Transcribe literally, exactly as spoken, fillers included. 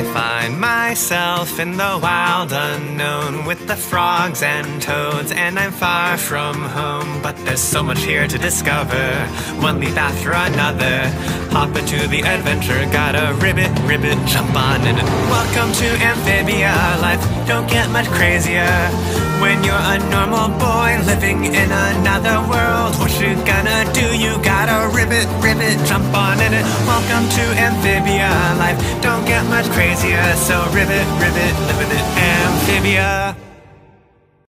find myself in the wild unknown with the frogs and toads, and I'm far from home, but there's so much here to discover, one leap after another. Hop into the adventure, gotta ribbit, ribbit, jump on in it. Welcome to Amphibia, life don't get much crazier when you're a normal boy living in another world. What you gonna do? You gotta ribbit, ribbit, jump on in it. Welcome to Amphibia, life don't get much crazier, so ribbit, ribbit, live with it, Amphibia.